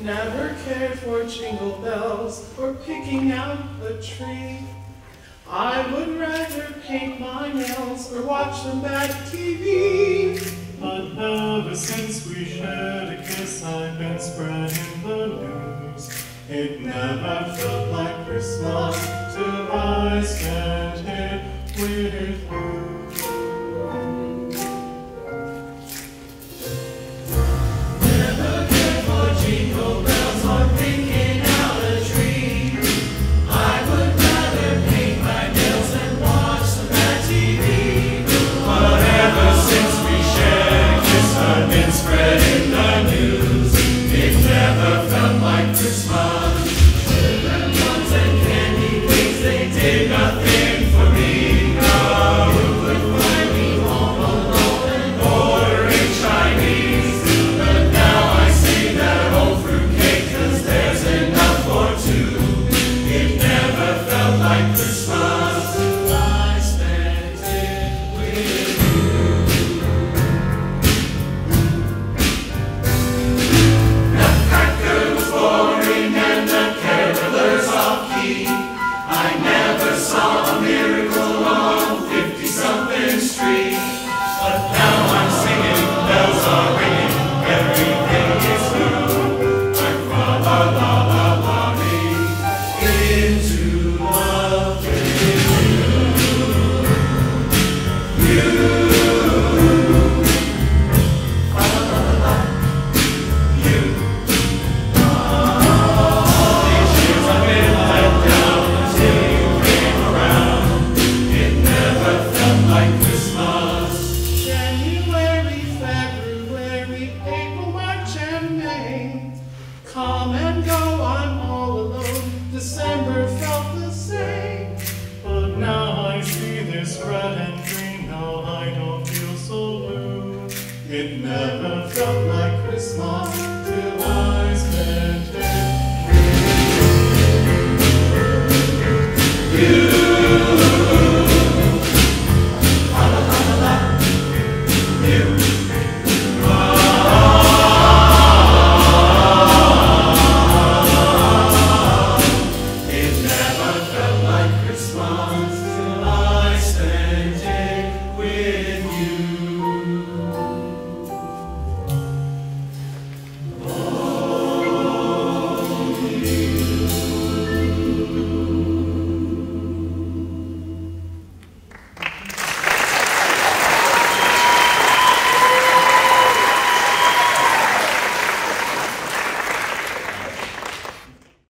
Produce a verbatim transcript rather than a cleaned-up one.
never cared for jingle bells or picking out a tree. I would rather paint my nails or watch some bad T V. But ever since we shared a kiss, I've been spreading the news. It never felt like Christmas till I spent it with you. Never cared for jingle bells or picking out a tree. I would rather paint my nails and watch some bad T V. But ever since we shared a kiss, I've been spreading the news. It never felt like Christmas. Children, guns, and candy canes, they did nothing for me. No, who would find me home alone and ordering Chinese? But now I see that old fruitcake, 'cause there's enough for two. It never felt like Christmas. I spent it with you. Nutcracker was boring and the carolers off key. I never saw a miracle on fifty-something Street. But now I'm singing, bells are ringing, everything is new. I'm fra la la la la into love with you. You. Fa la la la la. You. These years I've been let down until you came around. It never felt like Christmas. January, February, April, March, and May come and go, I'm all alone. December felt the same. But now I see this red and green, now I don't feel so blue. It never felt like Christmas till I spent